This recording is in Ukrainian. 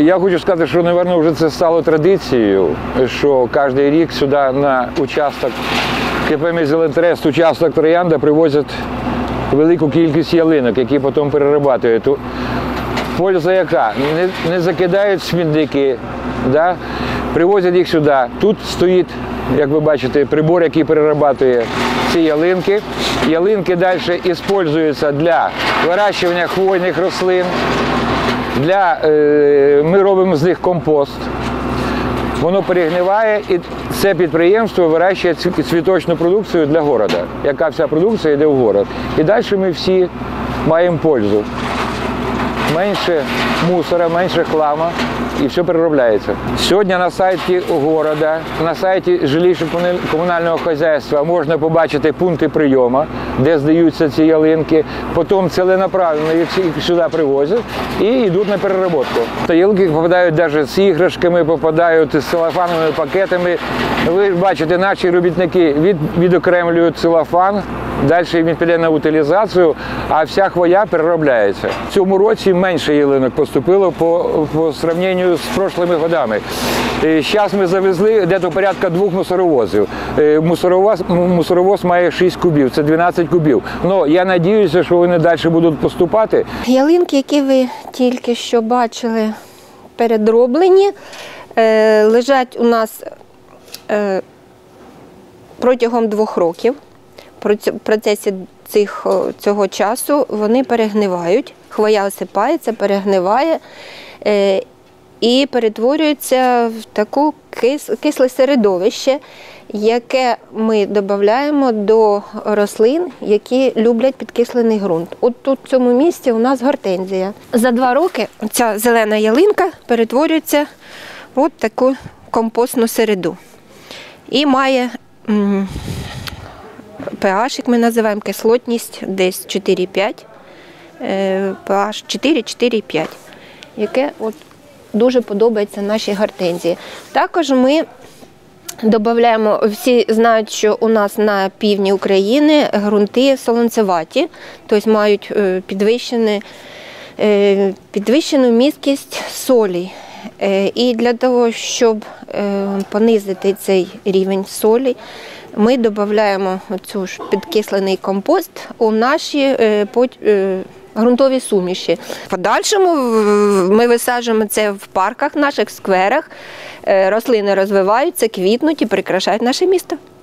Я хочу сказати, що, мабуть, вже це стало традицією, що кожен рік сюди на участок КП «Мізелентрест», участок Троянда привозять велику кількість ялинок, які потім перерабатують. Польза яка? Не закидають смітники, да? Привозять їх сюди. Тут стоїть, як ви бачите, прибор, який перерабатує ці ялинки. Ялинки далі використовуються для вирощування хвойних рослин. Ми робимо з них компост. Воно перегниває, і це підприємство вирощує цвіточну продукцію для міста, яка вся продукція йде в міст. І далі ми всі маємо пользу. Менше мусора, менше хлама, і все переробляється. Сьогодні на сайті міста, на сайті жилищно-комунального господарства можна побачити пункти прийому, де здаються ці ялинки. Потім ціленаправленно їх сюди привозять і йдуть на переробку. Ялинки попадають навіть з іграшками, попадають з целофановими пакетами. Ви бачите, наші робітники відокремлюють целофан, далі він піде на утилізацію, а вся хвоя переробляється. В цьому році менше ялинок поступило по сравненню з прошлими роками. Зараз ми завезли десь порядка 2 мусоровозів. Мусоровоз має 6 кубів, це 12 кубів. Но я сподіваюся, що вони далі будуть поступати. Ялинки, які ви тільки що бачили, передроблені, лежать у нас протягом 2 років. В процесі цього часу вони перегнивають, хвоя осипається, перегниває і перетворюється в таке кисле середовище, яке ми додаємо до рослин, які люблять підкислений ґрунт. От тут в цьому місці у нас гортензія. За 2 роки ця зелена ялинка перетворюється в таку компостну середу і має pH, як ми називаємо, кислотність десь 4,5, pH 4,5, яке дуже подобається нашій гортензії. Також ми додаємо, всі знають, що у нас на півдні України ґрунти солонцеваті, тобто мають підвищену місткість солі. І для того, щоб понизити цей рівень солі, ми додаємо цю ж підкислений компост у наші ґрунтові суміші. В подальшому ми висаджуємо це в парках, наших скверах, рослини розвиваються, квітнуть і прикрашають наше місто.